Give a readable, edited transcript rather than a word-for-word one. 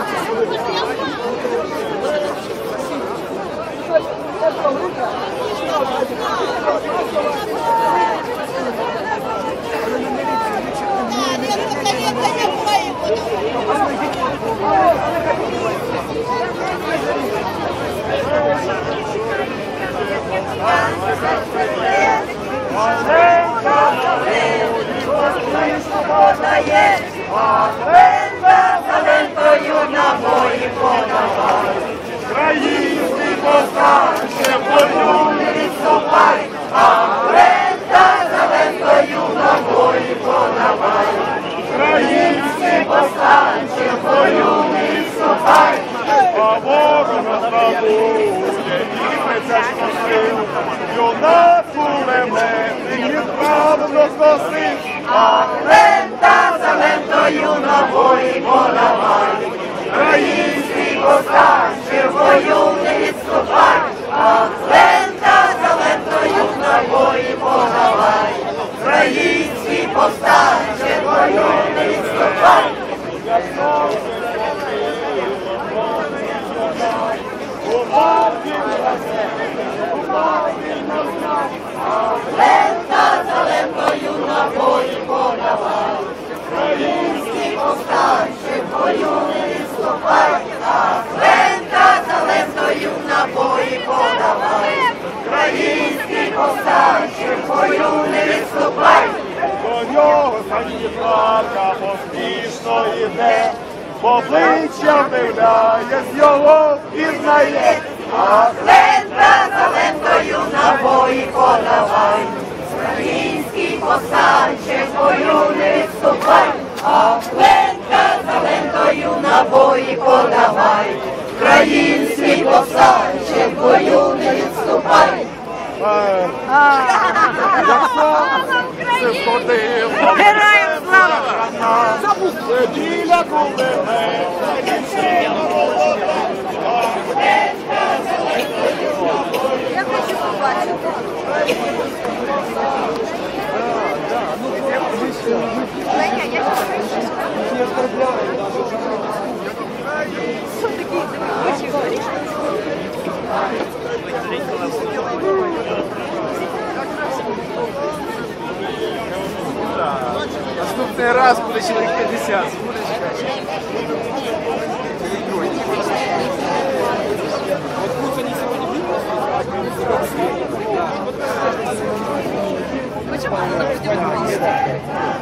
Український повстанче, бою не відступай, а лента за лентою набої подавай. Український повстанче, бою не відступай, а ворога зрадує, вітриця ж носив, юнак кулеметний відправно зносив, а лента за лентою набої подавай. Український повстанче, в бою не відступай, а лента за лентою набої подавай. Український повстанче, в бою не відступай. Лента за лентою набої подавай. Український повстанче, в бою не відступай, а лента за лентою набої подавай. Український повстанче, в бою не відступай. До нього санітарка поспішно йде, в обличчя вдивляє, з його пізнає, а лента за лентою набої подавай. Український повстанче, в бою не відступай, а лента за лентою набої подавай. Український повстанче, в бою не відступай. Героям слава! Біля кулемета, Я хочу побачити. Леня, я що такі очі горі? Наступний раз буде чоловік 50. Почему она